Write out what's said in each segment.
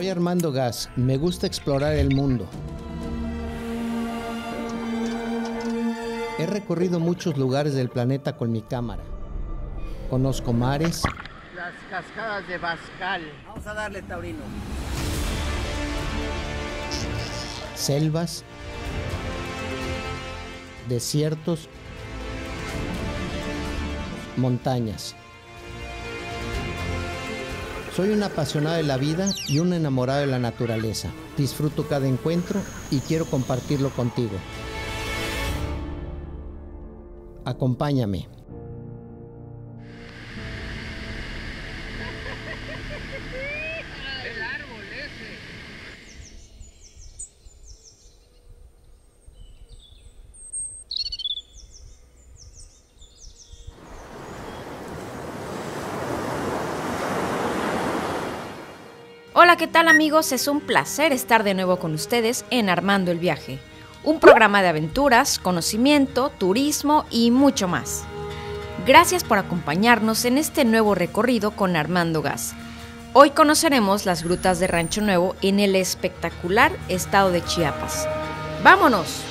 Soy Armando Gas, me gusta explorar el mundo. He recorrido muchos lugares del planeta con mi cámara. Conozco mares, las cascadas de Bascal. Vamos a darle, Taurino. Selvas, desiertos, montañas. Soy un apasionado de la vida y un enamorado de la naturaleza. Disfruto cada encuentro y quiero compartirlo contigo. Acompáñame. El árbol ese. Hola, ¿qué tal amigos? Es un placer estar de nuevo con ustedes en Armando el Viaje, un programa de aventuras, conocimiento, turismo y mucho más. Gracias por acompañarnos en este nuevo recorrido con Armando Gas. Hoy conoceremos las grutas de Rancho Nuevo en el espectacular estado de Chiapas. ¡Vámonos!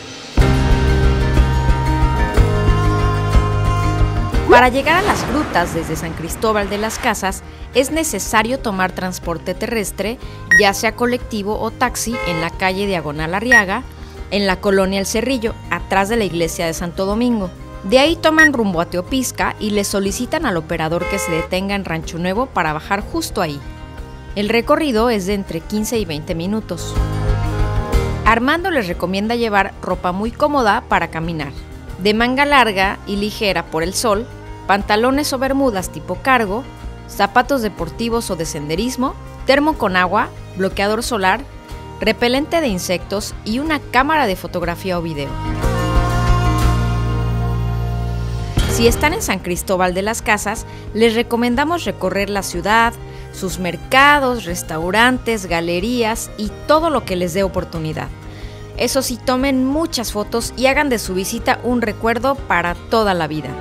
Para llegar a las grutas desde San Cristóbal de las Casas es necesario tomar transporte terrestre, ya sea colectivo o taxi, en la calle Diagonal Arriaga, en la colonia El Cerrillo, atrás de la iglesia de Santo Domingo. De ahí toman rumbo a Teopisca y le solicitan al operador que se detenga en Rancho Nuevo para bajar justo ahí. El recorrido es de entre 15 y 20 minutos. Armando les recomienda llevar ropa muy cómoda para caminar, de manga larga y ligera por el sol, pantalones o bermudas tipo cargo, zapatos deportivos o de senderismo, termo con agua, bloqueador solar, repelente de insectos y una cámara de fotografía o video. Si están en San Cristóbal de las Casas, les recomendamos recorrer la ciudad, sus mercados, restaurantes, galerías y todo lo que les dé oportunidad. Eso sí, tomen muchas fotos y hagan de su visita un recuerdo para toda la vida.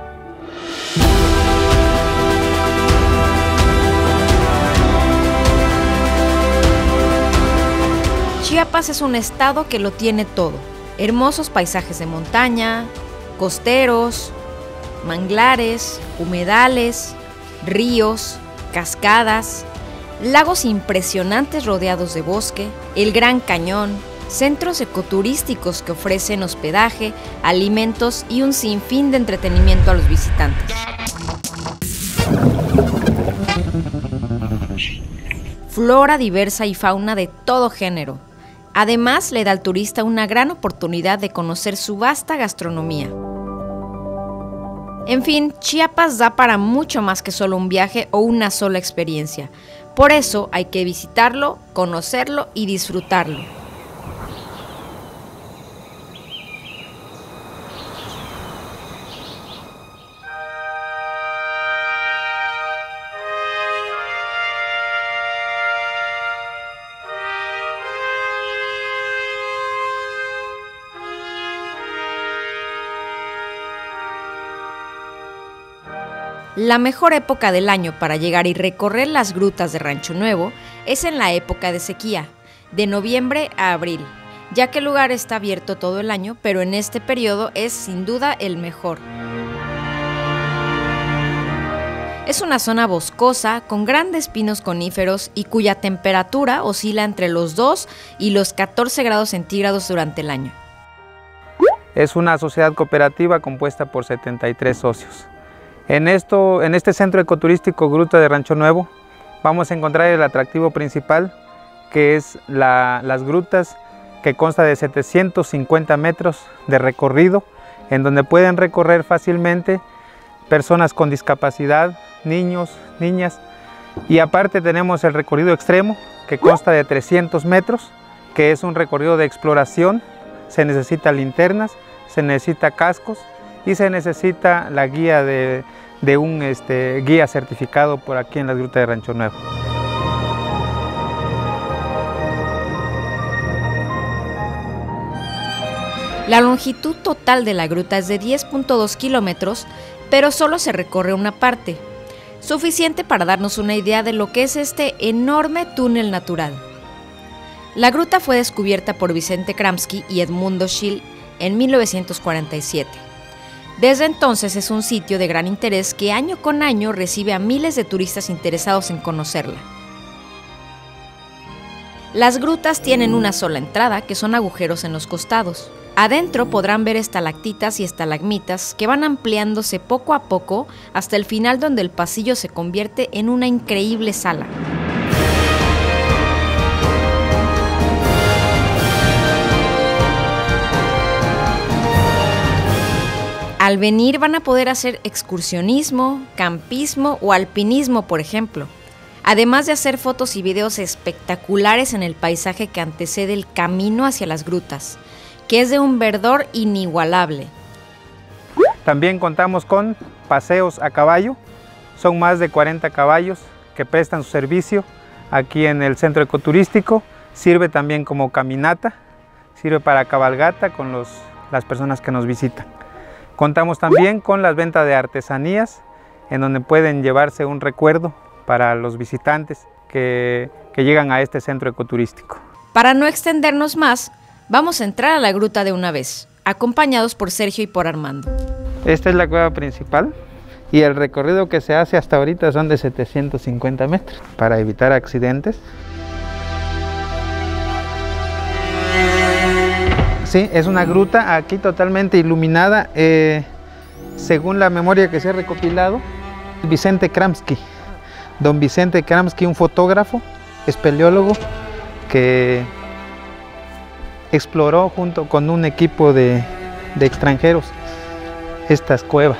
Chiapas es un estado que lo tiene todo. Hermosos paisajes de montaña, costeros, manglares, humedales, ríos, cascadas, lagos impresionantes rodeados de bosque, el Gran Cañón, centros ecoturísticos que ofrecen hospedaje, alimentos y un sinfín de entretenimiento a los visitantes. Flora diversa y fauna de todo género. Además, le da al turista una gran oportunidad de conocer su vasta gastronomía. En fin, Chiapas da para mucho más que solo un viaje o una sola experiencia. Por eso hay que visitarlo, conocerlo y disfrutarlo. La mejor época del año para llegar y recorrer las grutas de Rancho Nuevo es en la época de sequía, de noviembre a abril, ya que el lugar está abierto todo el año, pero en este periodo es sin duda el mejor. Es una zona boscosa con grandes pinos coníferos y cuya temperatura oscila entre los 2 y los 14 grados centígrados durante el año. Es una sociedad cooperativa compuesta por 73 socios. En este centro ecoturístico Gruta de Rancho Nuevo vamos a encontrar el atractivo principal, que es las grutas, que consta de 750 metros de recorrido, en donde pueden recorrer fácilmente personas con discapacidad, niños, niñas, y aparte tenemos el recorrido extremo, que consta de 300 metros, que es un recorrido de exploración. Se necesita linternas, se necesita cascos y se necesita la guía de un guía certificado por aquí en la Gruta de Rancho Nuevo. La longitud total de la gruta es de 10.2 kilómetros, pero solo se recorre una parte. suficiente para darnos una idea de lo que es este enorme túnel natural. La gruta fue descubierta por Vicente Kramski y Edmundo Schill en 1947. Desde entonces es un sitio de gran interés que año con año recibe a miles de turistas interesados en conocerla. Las grutas tienen una sola entrada, que son agujeros en los costados. Adentro podrán ver estalactitas y estalagmitas que van ampliándose poco a poco hasta el final, donde el pasillo se convierte en una increíble sala. Al venir van a poder hacer excursionismo, campismo o alpinismo, por ejemplo, además de hacer fotos y videos espectaculares en el paisaje que antecede el camino hacia las grutas, que es de un verdor inigualable. También contamos con paseos a caballo. Son más de 40 caballos que prestan su servicio aquí en el centro ecoturístico. Sirve también como caminata, sirve para cabalgata con las personas que nos visitan. Contamos también con las ventas de artesanías, en donde pueden llevarse un recuerdo para los visitantes que llegan a este centro ecoturístico. Para no extendernos más, vamos a entrar a la gruta de una vez, acompañados por Sergio y por Armando. Esta es la cueva principal y el recorrido que se hace hasta ahorita son de 750 metros para evitar accidentes. Sí, es una gruta aquí totalmente iluminada, según la memoria que se ha recopilado. Vicente Kramski, don Vicente Kramski, un fotógrafo, espeleólogo, que exploró junto con un equipo de extranjeros estas cuevas.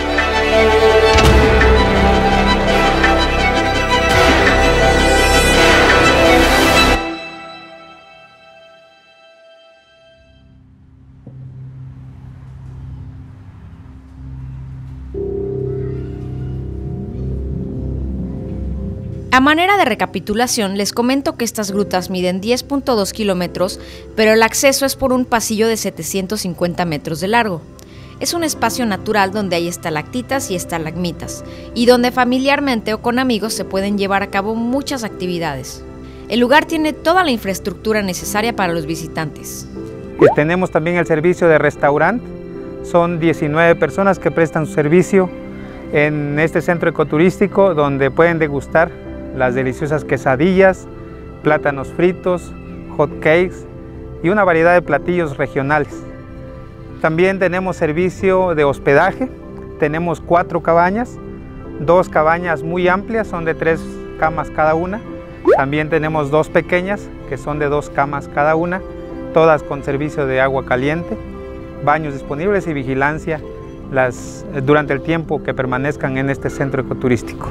A manera de recapitulación, les comento que estas grutas miden 10.2 kilómetros, pero el acceso es por un pasillo de 750 metros de largo. Es un espacio natural donde hay estalactitas y estalagmitas, y donde familiarmente o con amigos se pueden llevar a cabo muchas actividades. El lugar tiene toda la infraestructura necesaria para los visitantes. Tenemos también el servicio de restaurante. Son 19 personas que prestan su servicio en este centro ecoturístico, donde pueden degustar las deliciosas quesadillas, plátanos fritos, hot cakes y una variedad de platillos regionales. También tenemos servicio de hospedaje. Tenemos 4 cabañas, 2 cabañas muy amplias, son de 3 camas cada una. También tenemos 2 pequeñas, que son de 2 camas cada una, todas con servicio de agua caliente, baños disponibles y vigilancia durante el tiempo que permanezcan en este centro ecoturístico.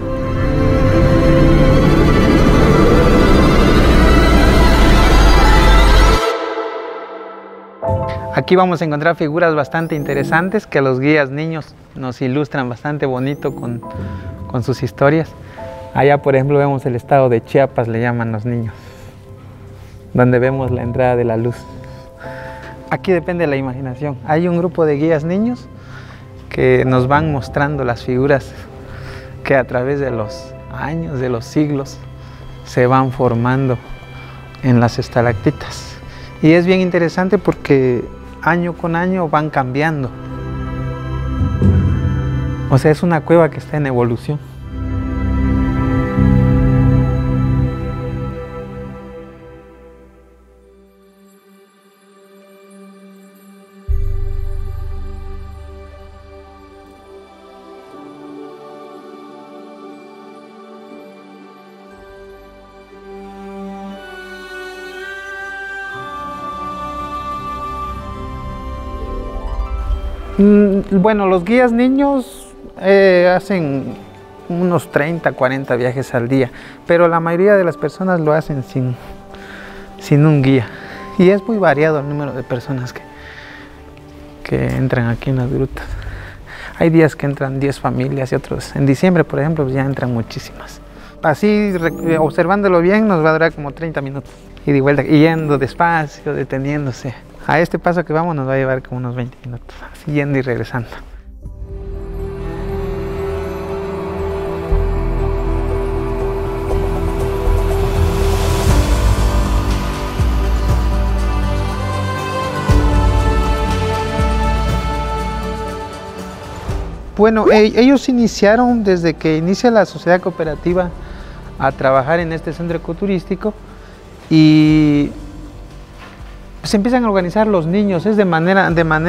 Aquí vamos a encontrar figuras bastante interesantes que los guías niños nos ilustran bastante bonito con sus historias. Allá, por ejemplo, vemos el estado de Chiapas, le llaman los niños, donde vemos la entrada de la luz. Aquí depende de la imaginación. Hay un grupo de guías niños que nos van mostrando las figuras que a través de los años, de los siglos, se van formando en las estalactitas. Y es bien interesante porque año con año van cambiando. O sea, es una cueva que está en evolución. Bueno, los guías niños hacen unos 30, 40 viajes al día, pero la mayoría de las personas lo hacen sin un guía. Y es muy variado el número de personas que entran aquí en las grutas. Hay días que entran 10 familias y otros, en diciembre por ejemplo, pues ya entran muchísimas. Así, observándolo bien, nos va a durar como 30 minutos. Y de vuelta, yendo despacio, deteniéndose. A este paso que vamos nos va a llevar como unos 20 minutos, así yendo y regresando. Bueno, ellos iniciaron desde que inicia la sociedad cooperativa a trabajar en este centro ecoturístico y se empiezan a organizar los niños, es de manera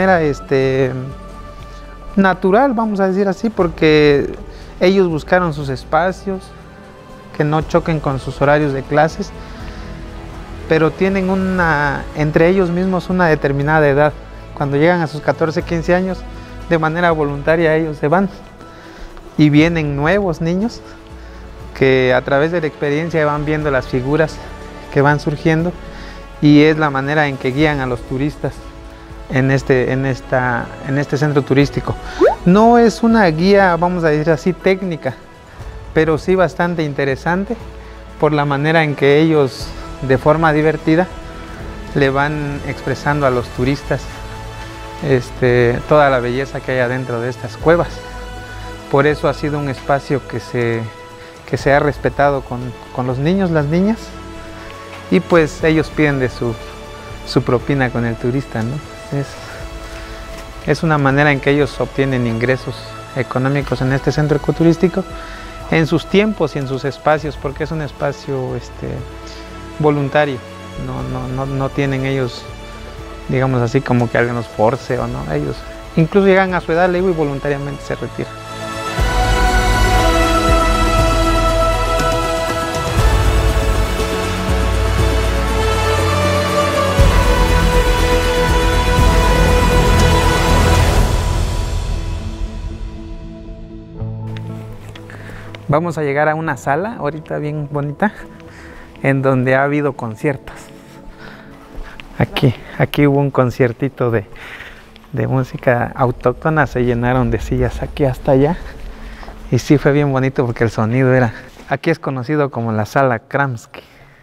natural, vamos a decir así, porque ellos buscaron sus espacios que no choquen con sus horarios de clases, pero tienen entre ellos mismos una determinada edad. Cuando llegan a sus 14, 15 años, de manera voluntaria ellos se van y vienen nuevos niños que a través de la experiencia van viendo las figuras que van surgiendo y es la manera en que guían a los turistas en este centro turístico. No es una guía, vamos a decir así, técnica, pero sí bastante interesante por la manera en que ellos de forma divertida le van expresando a los turistas toda la belleza que hay adentro de estas cuevas. Por eso ha sido un espacio que se ha respetado con los niños, las niñas, y pues ellos piden de su propina con el turista, ¿no? Es una manera en que ellos obtienen ingresos económicos en este centro ecoturístico, en sus tiempos y en sus espacios, porque es un espacio voluntario, no tienen ellos, digamos así, como que alguien los force o no, ellos incluso llegan a su edad, le digo, y voluntariamente se retiran. Vamos a llegar a una sala ahorita bien bonita en donde ha habido conciertos. Aquí hubo un conciertito de música autóctona, se llenaron de sillas aquí hasta allá y sí fue bien bonito porque el sonido era... Aquí es conocido como la Sala Kramsky.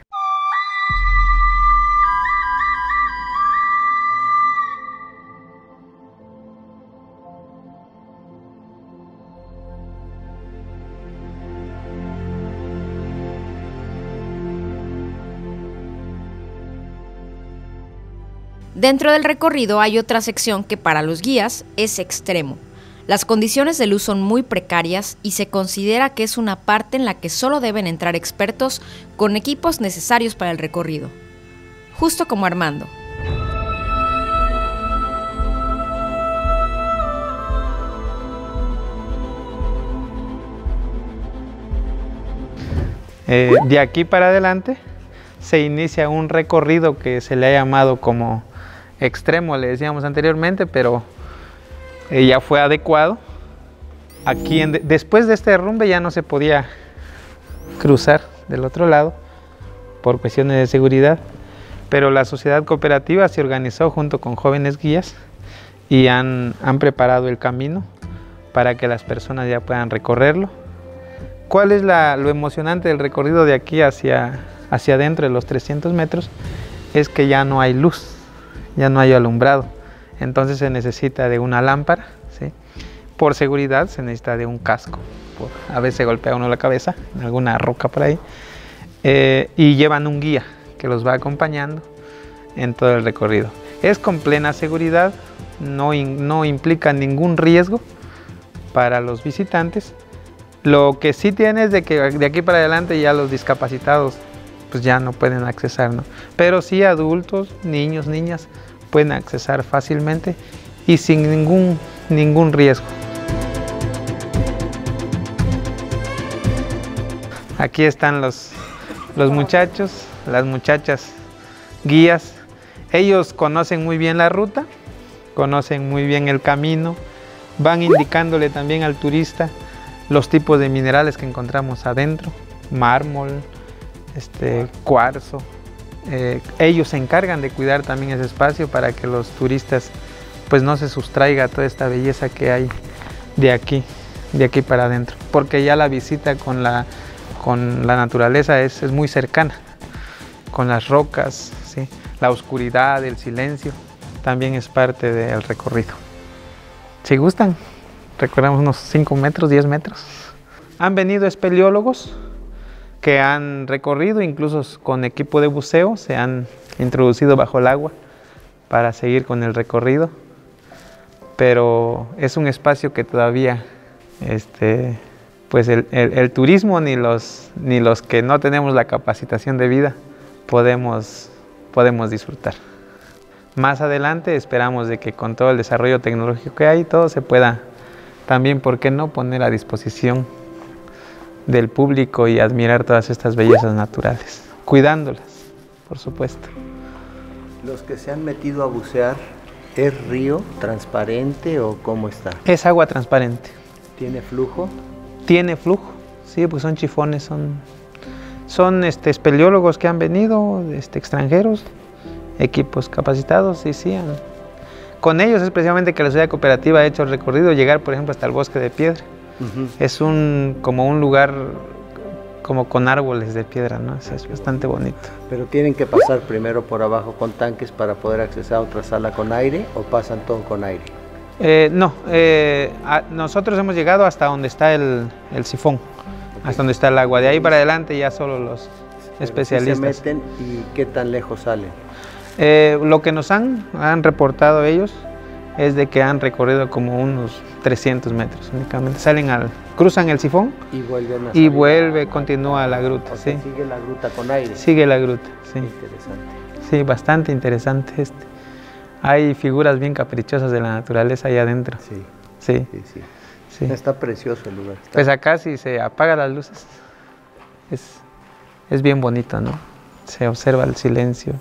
Dentro del recorrido hay otra sección que para los guías es extremo. Las condiciones de luz son muy precarias y se considera que es una parte en la que solo deben entrar expertos con equipos necesarios para el recorrido. Justo como Armando. De aquí para adelante se inicia un recorrido que se le ha llamado como extremo, le decíamos anteriormente, pero ya fue adecuado. Aquí después de este derrumbe ya no se podía cruzar del otro lado por cuestiones de seguridad, pero la sociedad cooperativa se organizó junto con jóvenes guías y han preparado el camino para que las personas ya puedan recorrerlo. ¿Cuál es lo emocionante del recorrido de aquí hacia adentro de los 300 metros? Es que ya no hay luz, ya no hay alumbrado, entonces se necesita de una lámpara, ¿sí? Por seguridad se necesita de un casco, a veces se golpea uno la cabeza en alguna roca por ahí, y llevan un guía que los va acompañando en todo el recorrido. Es con plena seguridad, no implica ningún riesgo para los visitantes. Lo que sí tiene es de que de aquí para adelante ya los discapacitados pues ya no pueden accesar, ¿no? Pero sí adultos, niños, niñas pueden accesar fácilmente y sin ningún riesgo. Aquí están los muchachos, las muchachas guías. Ellos conocen muy bien la ruta, conocen muy bien el camino, van indicándole también al turista los tipos de minerales que encontramos adentro, mármol, cuarzo. Ellos se encargan de cuidar también ese espacio para que los turistas pues no se sustraiga toda esta belleza que hay de aquí para adentro, porque ya la visita con la naturaleza es muy cercana, con las rocas, ¿sí? La oscuridad, el silencio, también es parte del recorrido. Si gustan, recorremos unos 5 metros, 10 metros. Han venido espeleólogos que han recorrido, incluso con equipo de buceo, se han introducido bajo el agua para seguir con el recorrido, pero es un espacio que todavía pues el turismo ni los que no tenemos la capacitación de vida podemos disfrutar. Más adelante esperamos de que con todo el desarrollo tecnológico que hay, todo se pueda también, ¿por qué no?, poner a disposición del público y admirar todas estas bellezas naturales, cuidándolas, por supuesto. Los que se han metido a bucear, ¿es río transparente o cómo está? Es agua transparente. ¿Tiene flujo? Tiene flujo, sí, pues son chifones, son espeleólogos que han venido, extranjeros, equipos capacitados, y sí, con ellos es precisamente que la sociedad cooperativa ha hecho el recorrido, llegar por ejemplo hasta el Bosque de Piedra. Es como un lugar como con árboles de piedra, ¿no? Es bastante bonito. ¿Pero tienen que pasar primero por abajo con tanques para poder acceder a otra sala con aire o pasan todo con aire? No, nosotros hemos llegado hasta donde está el sifón, hasta donde está el agua. De ahí para adelante ya solo los especialistas. ¿Se meten y qué tan lejos salen? Lo que nos han reportado ellos es de que han recorrido como unos 300 metros únicamente. Cruzan el sifón y continúa la gruta. Sí. ¿Sigue la gruta con aire? Sigue la gruta, sí. Interesante. Sí, bastante interesante. Hay figuras bien caprichosas de la naturaleza ahí adentro. Sí. Está precioso el lugar. Pues acá si se apagan las luces, es bien bonito, ¿no? Se observa el silencio.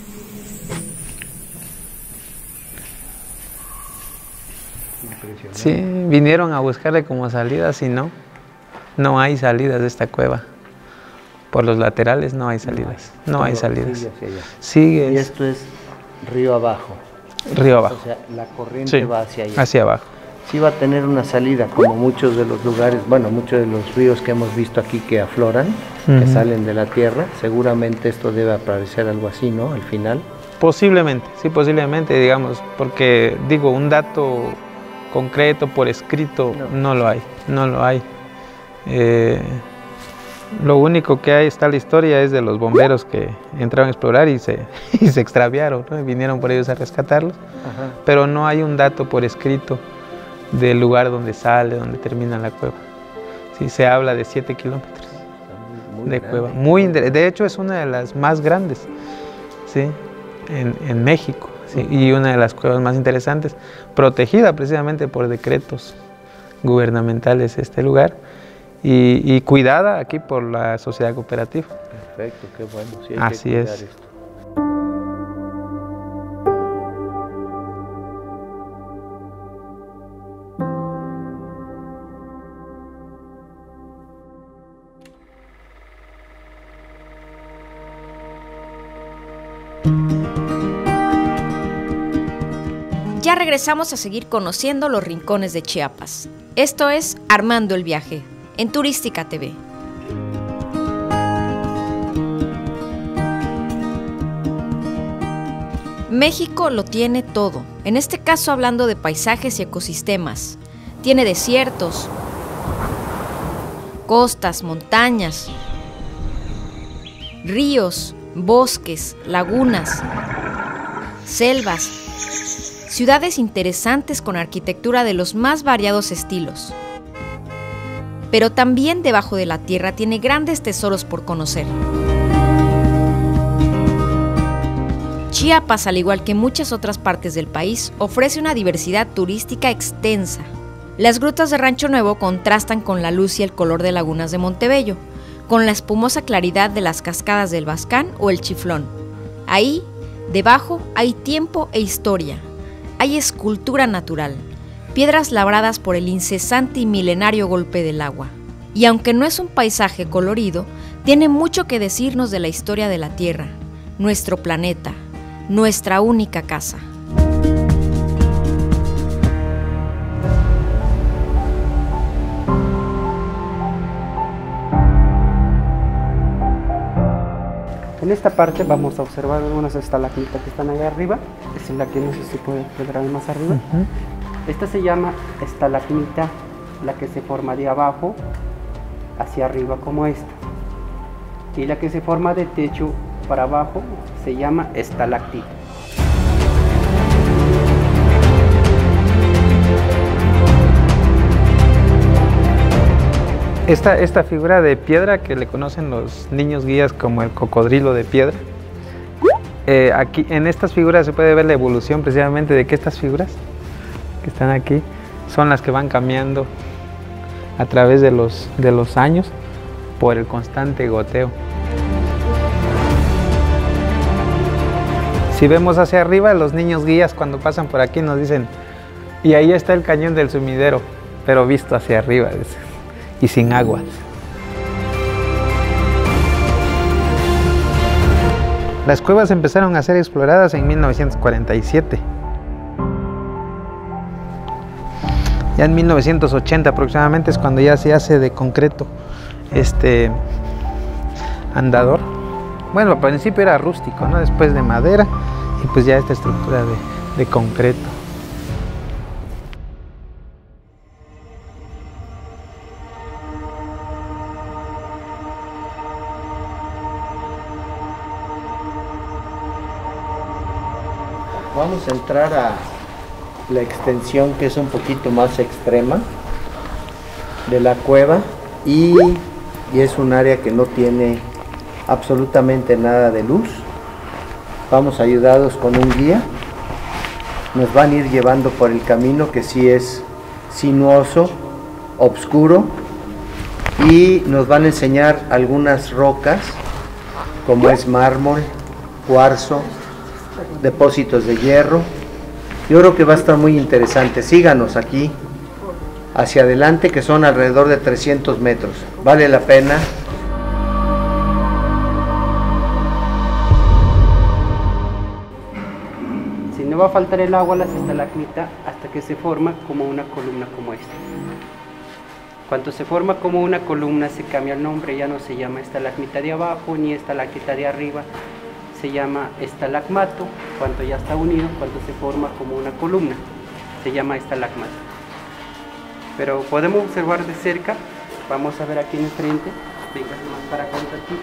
Sí, vinieron a buscarle como salidas y no hay salidas de esta cueva. Por los laterales no hay salidas, no hay salidas. Sigue. Y esto es río abajo. Río abajo. O sea, la corriente va hacia allá. Hacia abajo. Sí va a tener una salida, como muchos de los lugares, bueno, muchos de los ríos que hemos visto aquí que afloran, que salen de la tierra. Seguramente esto debe aparecer algo así, ¿no? Al final. Posiblemente, sí, posiblemente, digamos, porque digo, un dato concreto por escrito no lo hay. Lo único que hay está la historia es de los bomberos que entraron a explorar y se extraviaron, ¿no? Y vinieron por ellos a rescatarlos. Pero no hay un dato por escrito del lugar donde sale, donde termina la cueva. Sí, se habla de 7 kilómetros de cueva. De hecho es una de las más grandes, ¿sí?, en México. Sí, y una de las cuevas más interesantes, protegida precisamente por decretos gubernamentales este lugar y cuidada aquí por la sociedad cooperativa. Perfecto, qué bueno. Sí, así es. Esto. Ya regresamos a seguir conociendo los rincones de Chiapas. Esto es Armando el Viaje, en Turística TV. México lo tiene todo, en este caso hablando de paisajes y ecosistemas. Tiene desiertos, costas, montañas, ríos, bosques, lagunas, selvas, ciudades interesantes con arquitectura de los más variados estilos. Pero también debajo de la tierra tiene grandes tesoros por conocer. Chiapas, al igual que muchas otras partes del país, ofrece una diversidad turística extensa. Las grutas de Rancho Nuevo contrastan con la luz y el color de lagunas de Montebello, con la espumosa claridad de las cascadas del Bascán o el Chiflón. Ahí, debajo, hay tiempo e historia. Hay escultura natural, piedras labradas por el incesante y milenario golpe del agua. Y aunque no es un paisaje colorido, tiene mucho que decirnos de la historia de la Tierra, nuestro planeta, nuestra única casa. En esta parte vamos a observar algunas estalagmitas que están allá arriba. Esta es la que no sé si puede ver más arriba. Esta se llama estalagmita, la que se forma de abajo hacia arriba como esta. Y la que se forma de techo para abajo se llama estalactita. Esta figura de piedra que le conocen los niños guías como el cocodrilo de piedra, aquí en estas figuras se puede ver la evolución precisamente de que estas figuras que están aquí son las que van cambiando a través de los años por el constante goteo. Si vemos hacia arriba, los niños guías cuando pasan por aquí nos dicen, y ahí está el cañón del sumidero, pero visto hacia arriba y sin agua. Las cuevas empezaron a ser exploradas en 1947. Ya en 1980 aproximadamente es cuando ya se hace de concreto este andador. Bueno, al principio era rústico, ¿no? Después de madera y pues ya esta estructura de concreto. Vamos a entrar a la extensión que es un poquito más extrema de la cueva y es un área que no tiene absolutamente nada de luz. Vamos ayudados con un guía, nos van a ir llevando por el camino que sí es sinuoso, oscuro, y nos van a enseñar algunas rocas como es mármol, cuarzo, depósitos de hierro. Yo creo que va a estar muy interesante. Síganos aquí hacia adelante, que son alrededor de 300 metros. Vale la pena. Si no va a faltar el agua a las estalagmitas hasta que se forma como una columna como esta. Cuando se forma como una columna se cambia el nombre, ya no se llama estalagmita de abajo ni estalactita de arriba, se llama estalagmato. Cuando ya está unido, cuando se forma como una columna, se llama estalagmato. Pero podemos observar de cerca, vamos a ver aquí en el frente, venga más para acá un ratito.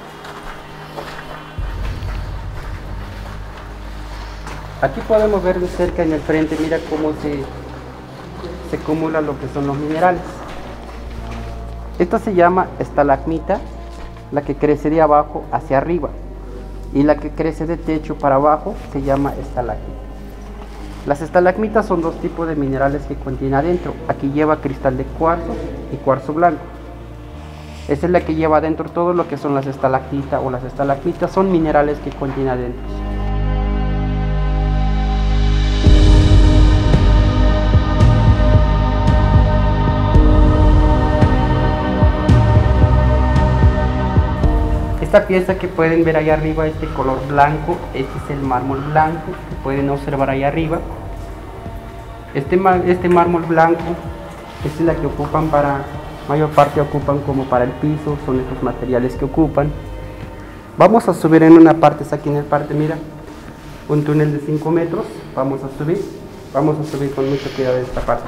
Aquí podemos ver de cerca en el frente, mira cómo se acumula lo que son los minerales. Esto se llama estalagmita, la que crece de abajo hacia arriba, y la que crece de techo para abajo se llama estalagmita. Las estalagmitas son dos tipos de minerales que contiene adentro. Aquí lleva cristal de cuarzo y cuarzo blanco. Esa es la que lleva adentro todo lo que son las estalactitas o las estalagmitas, son minerales que contiene adentro. Esta pieza que pueden ver ahí arriba, este color blanco, este es el mármol blanco que pueden observar ahí arriba. Este mármol blanco, esta es la que ocupan para, mayor parte ocupan como para el piso, son estos materiales que ocupan. Vamos a subir en una parte, es aquí en el parte, mira, un túnel de 5 metros, vamos a subir con mucho cuidado en esta parte.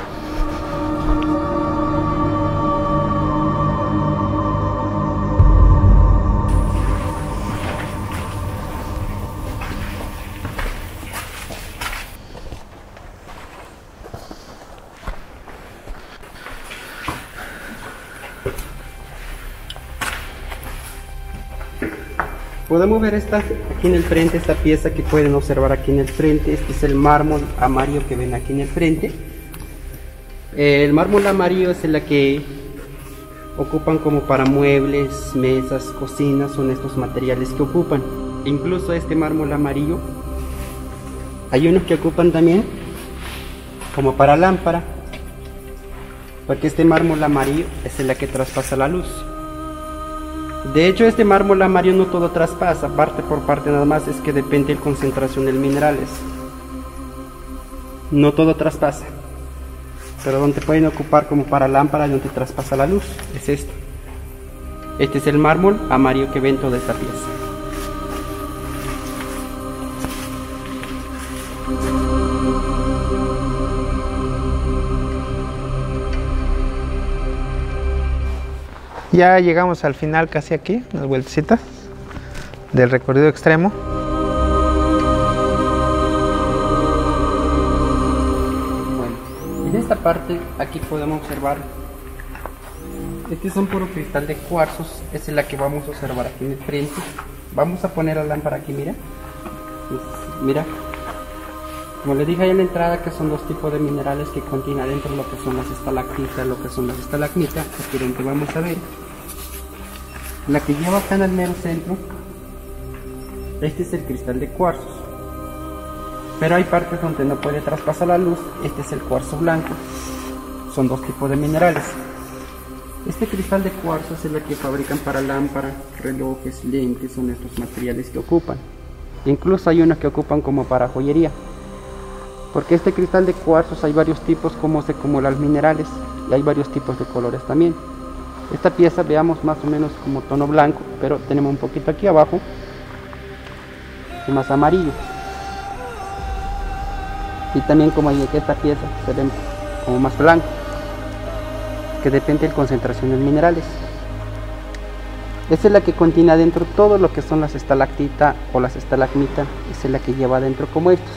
Podemos ver aquí en el frente, esta pieza que pueden observar aquí en el frente. Este es el mármol amarillo que ven aquí en el frente. El mármol amarillo es la que ocupan como para muebles, mesas, cocinas, son estos materiales que ocupan. Incluso este mármol amarillo, hay unos que ocupan también como para lámpara, porque este mármol amarillo es la que traspasa la luz. De hecho, este mármol amarillo no todo traspasa, parte por parte nada más, es que depende de la concentración de minerales. No todo traspasa, pero donde pueden ocupar como para lámpara, donde traspasa la luz, es esto. Este es el mármol amarillo que ven toda esta pieza. Ya llegamos al final, casi aquí, unas vueltecitas del recorrido extremo. Bueno, en esta parte aquí podemos observar Este son puro cristal de cuarzos, esa es la que vamos a observar aquí en el frente. Vamos a poner la lámpara aquí, mira. Mira. Como le dije ahí en la entrada que son dos tipos de minerales que contienen adentro lo que son las estalactitas, lo que son las estalagmitas. Aquí dentro vamos a ver. La que lleva acá en el mero centro, este es el cristal de cuarzos. Pero hay partes donde no puede traspasar la luz, este es el cuarzo blanco. Son dos tipos de minerales. Este cristal de cuarzos es el que fabrican para lámparas, relojes, lentes, son estos materiales que ocupan. Incluso hay unos que ocupan como para joyería. Porque este cristal de cuarzos hay varios tipos como se acumulan los minerales y hay varios tipos de colores también. Esta pieza veamos más o menos como tono blanco, pero tenemos un poquito aquí abajo y más amarillo. Y también como hay que esta pieza se ve como más blanco, que depende de la concentración de minerales. Esta es la que contiene adentro todo lo que son las estalactitas o las estalagmitas. Esa es la que lleva adentro como estos.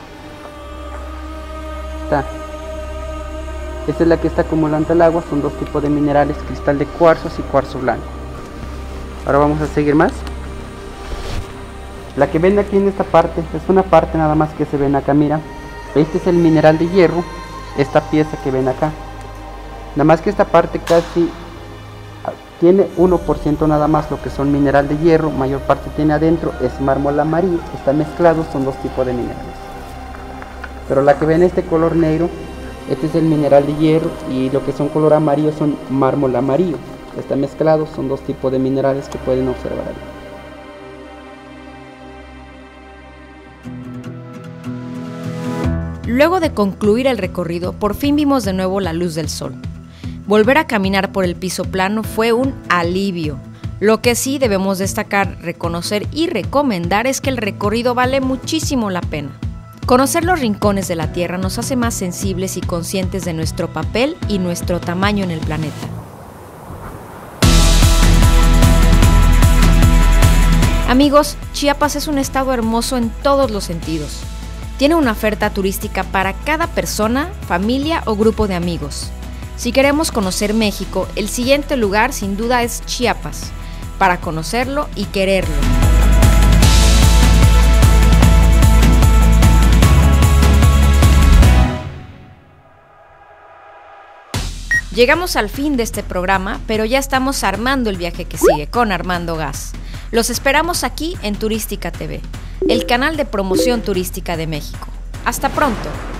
Esta es la que está acumulando el agua, son dos tipos de minerales, cristal de cuarzos y cuarzo blanco. Ahora vamos a seguir más. La que ven aquí en esta parte, es una parte nada más que se ven acá, mira. Este es el mineral de hierro, esta pieza que ven acá. Nada más que esta parte casi tiene 1% nada más lo que son mineral de hierro, mayor parte tiene adentro, es mármol amarillo, están mezclados, son dos tipos de minerales. Pero la que ven este color negro, este es el mineral de hierro y lo que son color amarillo son mármol amarillo. Están mezclados, son dos tipos de minerales que pueden observar ahí. Luego de concluir el recorrido, por fin vimos de nuevo la luz del sol. Volver a caminar por el piso plano fue un alivio. Lo que sí debemos destacar, reconocer y recomendar es que el recorrido vale muchísimo la pena. Conocer los rincones de la Tierra nos hace más sensibles y conscientes de nuestro papel y nuestro tamaño en el planeta. Amigos, Chiapas es un estado hermoso en todos los sentidos. Tiene una oferta turística para cada persona, familia o grupo de amigos. Si queremos conocer México, el siguiente lugar sin duda es Chiapas, para conocerlo y quererlo. Llegamos al fin de este programa, pero ya estamos armando el viaje que sigue con Armando Gas. Los esperamos aquí en Turística TV, el canal de promoción turística de México. Hasta pronto.